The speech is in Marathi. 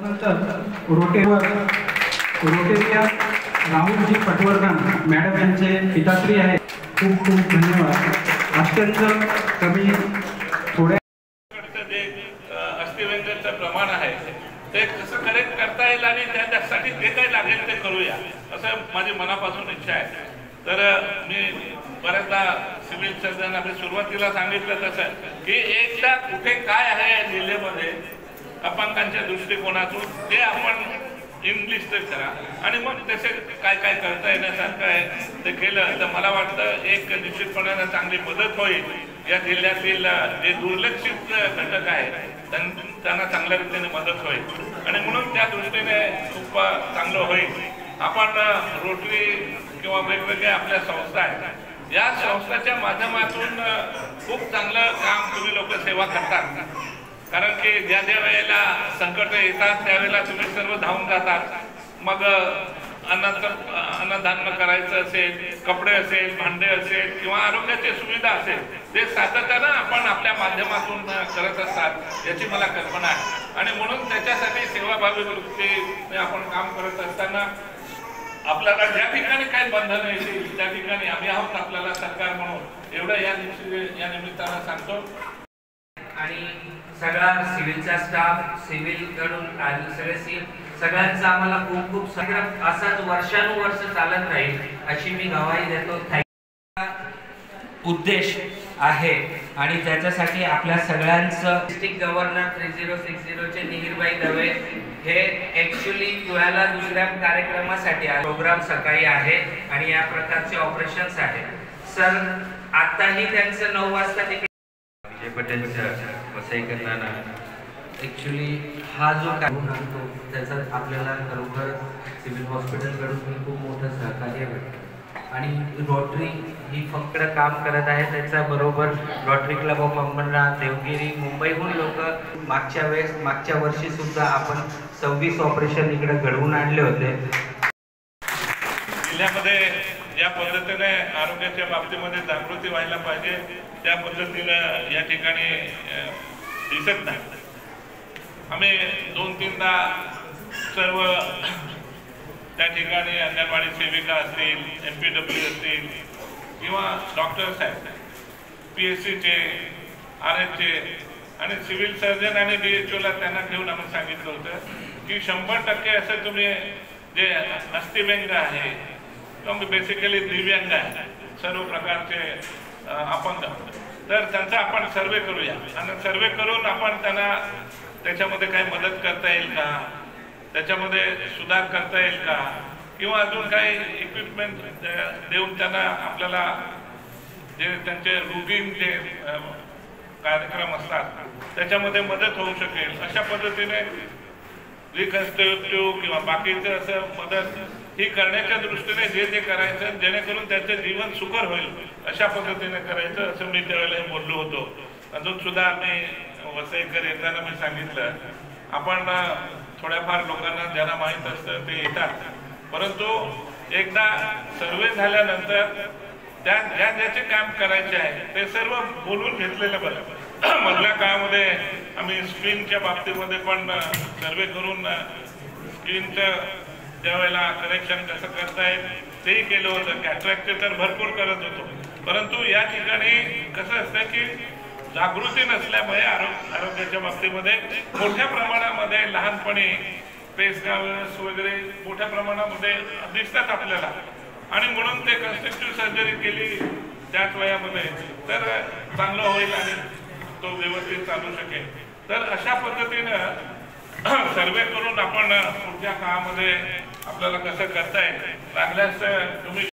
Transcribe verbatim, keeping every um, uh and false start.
नंतर रोटेवर रोटेरिया राहुलजी पटवर्धन मॅडम यांचे पिताश्री आहे. खूप खूप धन्यवाद. अत्यंत कमी थोड्या जे अस्थिव्यंजनचं प्रमाण आहे ते कसं करेक्ट करता येईल आणि त्यासाठी जे काही लागेल ते करूया असं माझी मनापासून इच्छा आहे. तर मी बऱ्याचदा सिव्हिल सर्जन आम्ही सुरुवातीला सांगितलं तसं की एकदा कुठे काय आहे जिल्ह्यामध्ये अपंगांच्या दृष्टिकोनातून ते आपण इंग्लिश तर करा आणि मग तसे काय काय करता येण्यासारखं आहे ते केलं तर मला वाटतं एक निश्चितपणाने चांगली मदत होईल. या जिल्ह्यातील जे दुर्लक्षित घटक आहेत त्यांना चांगल्या रीतीने मदत होईल आणि म्हणून त्या दृष्टीने खूप चांगलं होईल. आपण रोटरी किंवा वेगवेगळ्या आपल्या संस्था आहेत या संस्थाच्या माध्यमातून खूप चांगलं काम तुम्ही लोक सेवा करतात. कारण की ज्या ज्या वेळेला संकट येतात त्यावेळेला तुम्ही सर्व धावून जातात. मग अन्नाचं अन्नधान्य करायचं असेल, कपडे असेल, भांडे असेल किंवा आरोग्याची सुविधा असेल ते सातत्यानं आपण आपल्या माध्यमातून करत असतात याची मला कल्पना आहे. आणि म्हणून त्याच्यासाठी सेवाभावी वृत्तीने आपण काम करत असताना आपल्याला ज्या ठिकाणी काही बंधन येतील त्या ठिकाणी आम्ही आहोत आपल्याला सरकार म्हणून एवढं या या निमित्तानं सांगतो. आणि सगळा सिव्हिलचा स्टाफ, सिव्हिल कडून सगळे सील सगळ्यांचा आम्हाला खूप खूप सगळं असाच वर्षानुवर्ष चालत राहील अशी मी गवाही देतो. उद्देश आहे आणि त्याच्यासाठी आपल्या सगळ्यांचं district governor three zero six झिरोचे निहिरबाई दवे हे ॲक्च्युली गोव्याला दुसऱ्या कार्यक्रमासाठी प्रोग्राम सकाळी आहे आणि या प्रकारचे ऑपरेशन्स आहे. सर आताही त्यांचं नऊ वाजता तिकडे विजय पटेलच्या वसई करताना ॲक्च्युली हा जो काढून आणतो त्याचा आपल्याला खरोखर सिव्हिल हॉस्पिटलकडून खूप मोठं सहकार्य भेटतं. आणि रोटरी ही फक्त काम करत आहे त्याच्याबरोबर Rotary club of Ambernath, Devgiri, मुंबईहून लोक मागच्या वेळेस मागच्या वर्षीसुद्धा आपण सव्वीस ऑपरेशन इकडे घडवून आणले होते. जिल्ह्यामध्ये ज्या पद्धतीने आरोग्याच्या बाबतीमध्ये जागृती व्हायला पाहिजे त्या पद्धतीनं या ठिकाणी दिसत नाही. आम्ही दोन तीनदा सर्व त्या ठिकाणी अंगणवाडी सेविका असतील, एम पी डब्ल्यू असतील किंवा डॉक्टर्स आहेत, पी एस सीचे, आर एचचे आणि सिव्हिल सर्जन आणि डी एच ओला त्यांना ठेवून आम्ही सांगितलं होतं की शंभर टक्के असं तुम्ही जे अस्थिव्यंग आहे किंवा बेसिकली दिव्यांग आहे सर्व प्रकारचे अपंग तर त्यांचा आपण सर्वे करूया आणि सर्वे करून आपण त्यांना त्याच्यामध्ये काही मदत करता येईल का, त्याच्यामध्ये सुधार करता येईल का किंवा अजून काही इक्विपमेंट देऊन त्यांना आपल्याला जे त्यांचे रुटीन जे कार्यक्रम असतात त्याच्यामध्ये मदत होऊ शकेल अशा पद्धतीने रिकन्स्ट्रक्टिव्ह किंवा बाकीचं असं मदत ही करण्याच्या दृष्टीने जे जे करायचं जेणेकरून त्याचं जीवन सुकर होईल अशा पद्धतीने करायचं असं मी त्यावेळेला बोललो होतो. अजून सुद्धा आम्ही वसईकर येताना मी सांगितलं आपण थोड्याफार लोकांना ज्यांना माहीत असतं ते येतात परंतु एकदा सर्वे झाल्यानंतर त्या ज्या ज्याचे काम करायचे आहे ते सर्व बोलून घेतलेलं बरं. मधल्या काळामध्ये आम्ही स्क्रीनच्या बाबतीमध्ये पण सर्वे करून स्क्रीनचं त्यावेळेला करेक्शन कसं करता येईल तेही केलं होतं. कॅट्रॅक्टचे तर भरपूर करत होतो परंतु या ठिकाणी कसं असतं की जागृती नसल्यामुळे आरोग्य आरोग्याच्या बाबतीमध्ये मोठ्या प्रमाणामध्ये लहानपणी पेसगावस वगैरे मोठ्या प्रमाणामध्ये दिसतात आपल्याला आणि म्हणून ते कन्स्ट्रक्टिव्ह सर्जरी केली त्याच वयामध्ये तर चांगलं होईल आणि तो व्यवस्थित चालू शकेल. तर अशा पद्धतीनं सर्वे करून आपण पुढच्या काळामध्ये आपल्याला कसं करता येईल लागल्यास तुम्ही